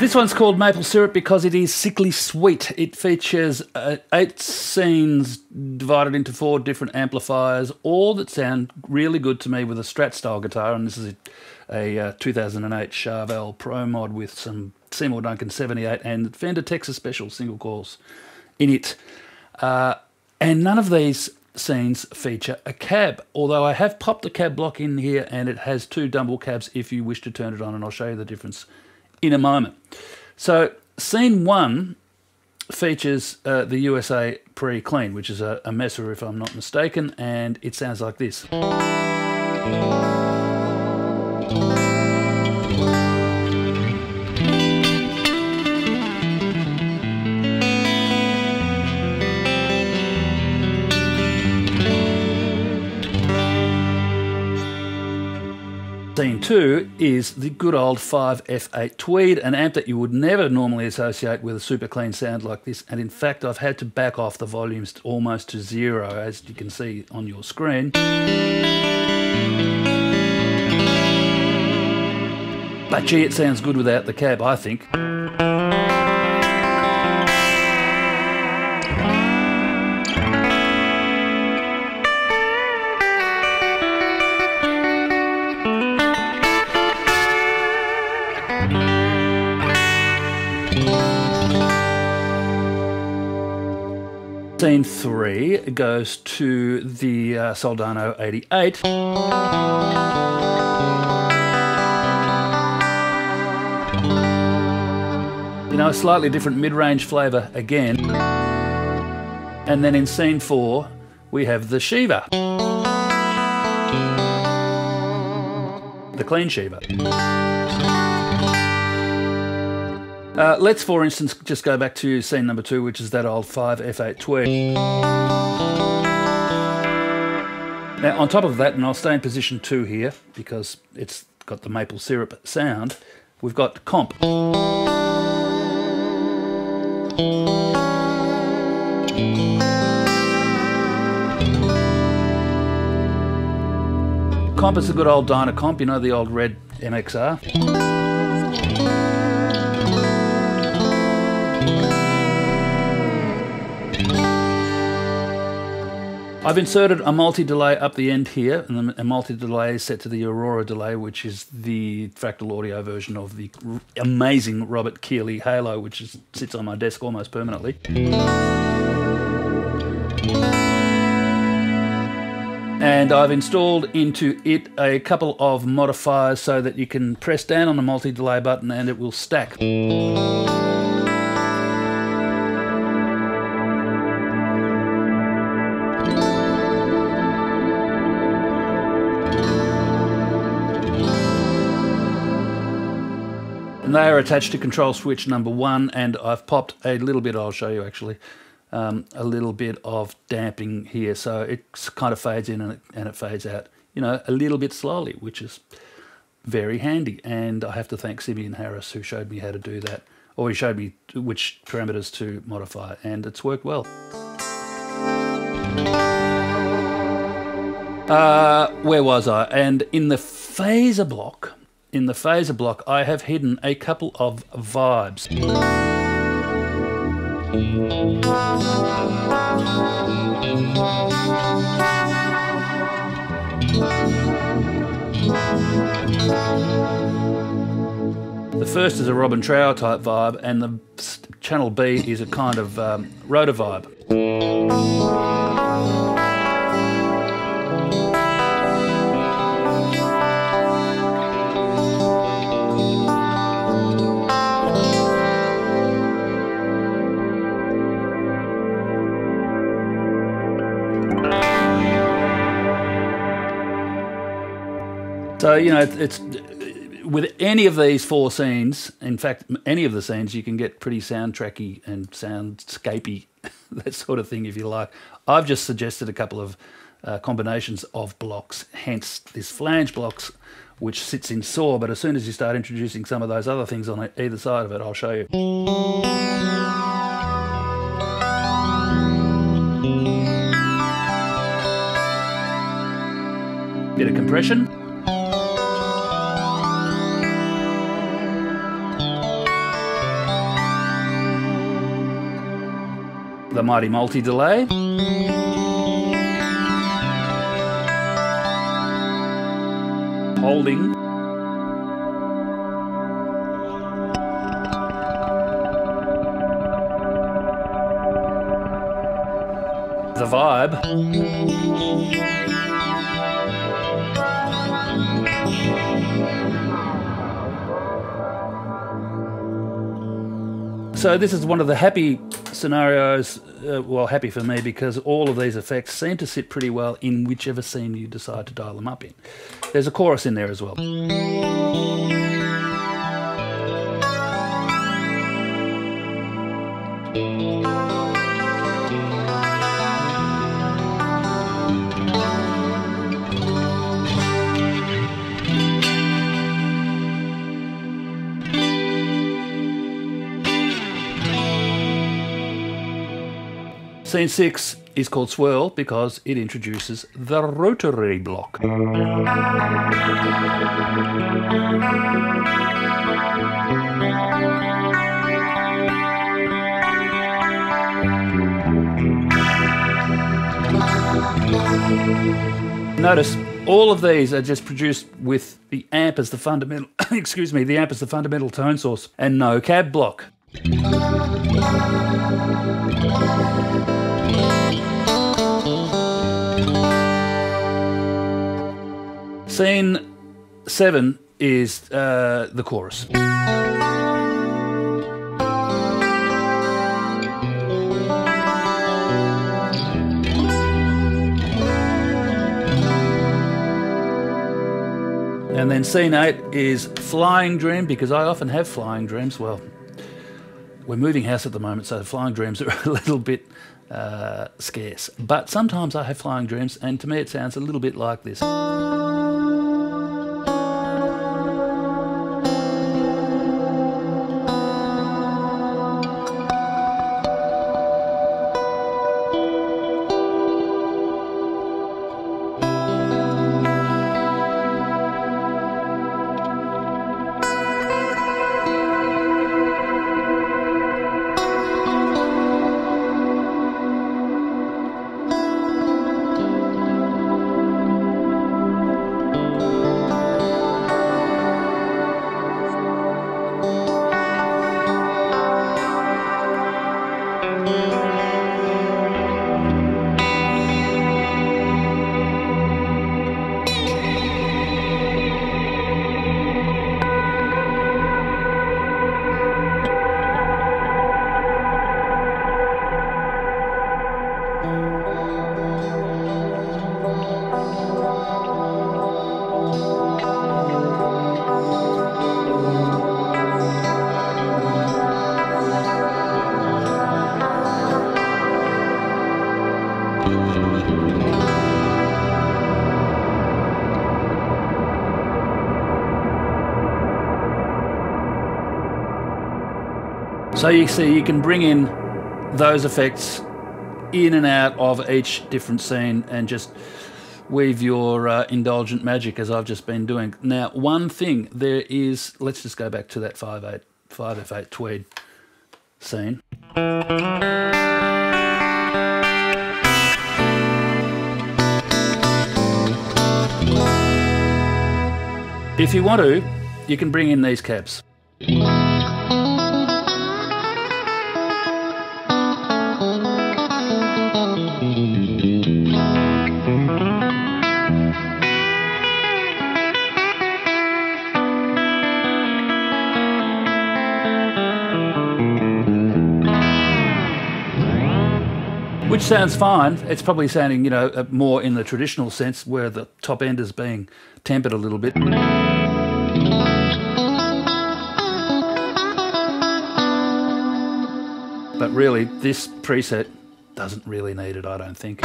This one's called Maple Syrup because it is sickly sweet. It features 8 scenes divided into 4 different amplifiers, all that sound really good to me with a Strat-style guitar, and this is a 2008 Charvel Pro Mod with some Seymour Duncan 78 and Fender Texas Special single coils in it. And none of these scenes feature a cab, although I have popped the cab block in here and it has 2 dumble cabs if you wish to turn it on, and I'll show you the difference in a moment. So scene 1 features the USA pre-clean, which is a Messer if I'm not mistaken, and it sounds like this. Scene 2 is the good old 5F8 Tweed, an amp that you would never normally associate with a super clean sound like this, and in fact I've had to back off the volumes almost to 0, as you can see on your screen. But gee, it sounds good without the cab, I think. Scene 3 goes to the Soldano 88. You know, a slightly different mid-range flavour again. And then in scene 4 we have the Shiva, the clean Shiva. Let's, for instance, just go back to scene number 2, which is that old 5F8 Tweed. Now, on top of that, and I'll stay in position 2 here because it's got the maple syrup sound, we've got comp. Comp is a good old Dyna comp, you know, the old red MXR. I've inserted a multi-delay up the end here, and a multi-delay is set to the Aurora delay, which is the fractal audio version of the amazing Robert Keeley Halo, which sits on my desk almost permanently. And I've installed into it a couple of modifiers so that you can press down on the multi-delay button and it will stack. And they are attached to control switch number 1, and I've popped a little bit, I'll show you actually, a little bit of damping here, so it kind of fades in and it fades out, you know, a little bit slowly, which is very handy. And I have to thank Simeon Harris, who showed me how to do that, or he showed me which parameters to modify, and it's worked well. Where was I? And in the phaser block, I have hidden a couple of vibes. The first is a Robin Trower type vibe, and the channel B is a kind of rotor vibe. So, you know, it's with any of these 4 scenes, in fact, any of the scenes, you can get pretty soundtracky and soundscapey, that sort of thing, if you like. I've just suggested a couple of combinations of blocks, hence this flange blocks, which sits in saw, but as soon as you start introducing some of those other things on either side of it, I'll show you. Bit of compression. the mighty multi-delay. Holding. The vibe. So this is one of the happy scenarios, well, happy for me, because all of these effects seem to sit pretty well in whichever scene you decide to dial them up in. There's a chorus in there as well. Scene 6 is called Swirl because it introduces the rotary block. Notice all of these are just produced with the amp as the fundamental, excuse me, the amp as the fundamental tone source and no cab block. Scene 7 is the chorus. And then scene 8 is Flying Dream, because I often have flying dreams. Well, we're moving house at the moment, so flying dreams are a little bit scarce. But sometimes I have flying dreams, and to me it sounds a little bit like this. So you see, you can bring in those effects in and out of each different scene and just weave your indulgent magic, as I've just been doing. Now, one thing there is, let's just go back to that 5/8 tweed scene. If you want to, you can bring in these cabs. Which sounds fine. It's probably sounding, you know, more in the traditional sense where the top end is being tempered a little bit. But really, this preset doesn't really need it, I don't think.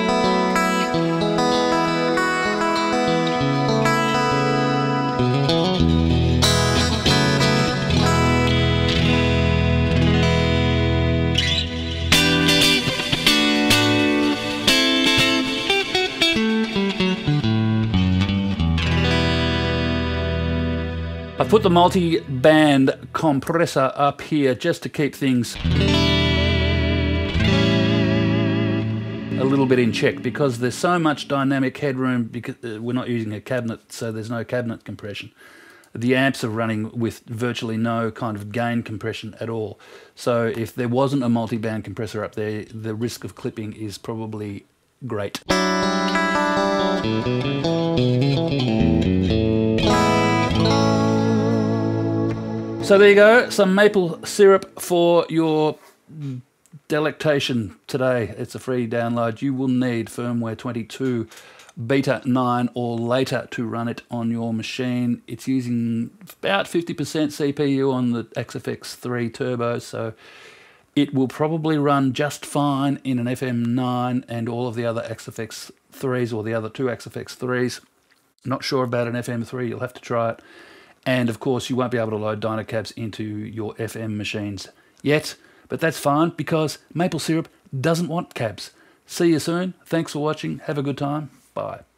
I've put the multi-band compressor up here just to keep things a little bit in check, because there's so much dynamic headroom, because we're not using a cabinet, so there's no cabinet compression. The amps are running with virtually no kind of gain compression at all. So if there wasn't a multi-band compressor up there, the risk of clipping is probably great. So there you go, some maple syrup for your delectation today. It's a free download. You will need firmware 22 beta 9 or later to run it on your machine. It's using about 50% CPU on the XFX3 Turbo, so it will probably run just fine in an FM9 and all of the other XFX3s, or the other two XFX3s. Not sure about an FM3, you'll have to try it. And of course you won't be able to load Dynacabs into your FM machines yet, but that's fine because maple syrup doesn't want cabs. See you soon. Thanks for watching. Have a good time. Bye.